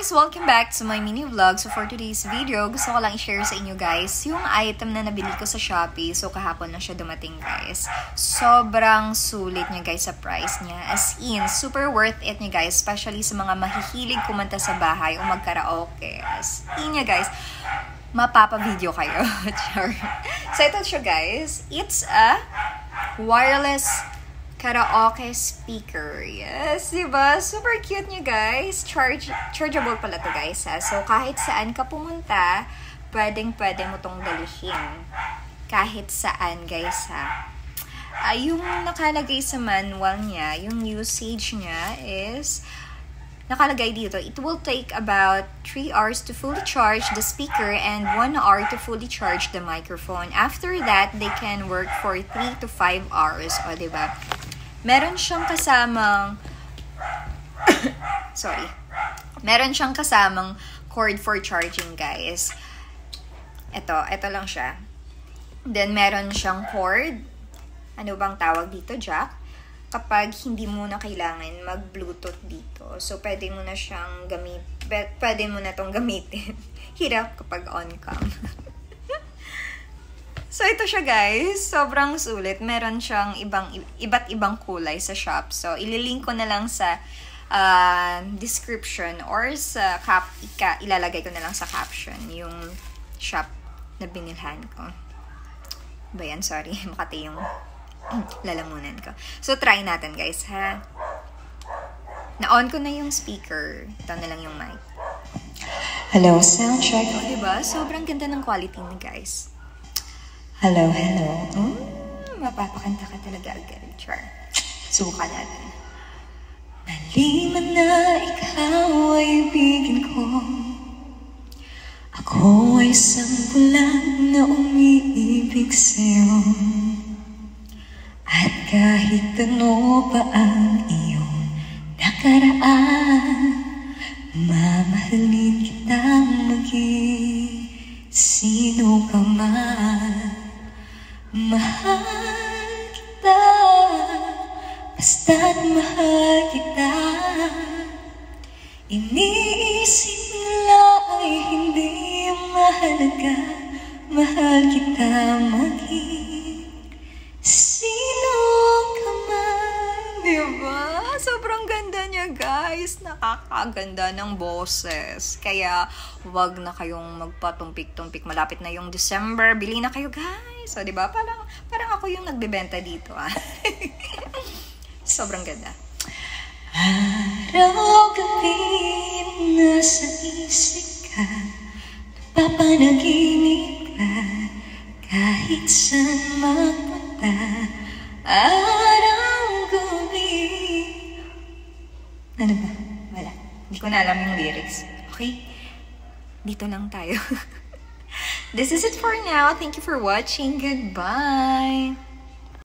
guys! Welcome back to my mini vlog. So for today's video, gusto ko lang i-share sa inyo guys yung item na nabili ko sa Shopee. So kahapon na siya dumating guys. Sobrang sulit niya guys sa price niya. As in, super worth it niya guys. Especially sa mga mahihilig kumanta sa bahay o mag-karaoke. As in niya guys, mapapa-video kayo. So ito siya guys. It's a wireless karaoke speaker. Yes, diba? Super cute niya, guys. Chargeable pala to, guys, ha? So, kahit saan ka pumunta, pwedeng-pwede mo tong dalihin. Kahit saan, guys, ha? Yung nakalagay sa manual niya, yung usage niya is, nakalagay dito, it will take about 3 hours to fully charge the speaker and 1 hour to fully charge the microphone. After that, they can work for 3 to 5 hours. O, diba? Meron siyang kasamang Meron siyang kasamang cord for charging, guys. Ito lang siya. Then meron siyang cord. Ano bang tawag dito, jack? Kapag hindi mo na kailangan mag-Bluetooth dito. So pwede mo na siyang pwede mo na tong gamitin. Hirap kapag on-cam. So, ito siya guys. Sobrang sulit. Meron siyang iba't ibang kulay sa shop. So, ililink ko na lang sa description or sa ilalagay ko na lang sa caption yung shop na binilhan ko. Ba yan? Sorry. Makati yung lalamunan ko. So, try natin guys, ha? Na-on ko na yung speaker. Ito na lang yung mic. Hello, sound check. O, diba? Sobrang ganda ng quality niya, guys. Hello, hello. Mapapakanta ka talaga agad, Char. Subukan natin. Maliman na ikaw ay ibigin ko. Ako ay sampulan na umiibig sa'yo. At kahit ano pa ang iyong nakaraan, mamahalin kitang maging sino ka man. Mahal kita, basta't mahal kita. Iniisip nila ay hindi mahalaga. Mahal kita maging sino ka man. Diba? Sobrang ganda niya, guys. Nakakaganda ng boses. Kaya, wag na kayong magpatumpik-tumpik. Malapit na yung December. Bili na kayo, guys. So, diba? Parang ako yung nagbebenta dito, ah. Sobrang ganda. Araw-gabi nasa isip ka, napapanaginip ka, kahit saan magpunta. Araw-gabi. Ano ba? Wala. Hindi ko na alam yung lyrics. Okay? Dito lang tayo. This is it for now. Thank you for watching. Goodbye.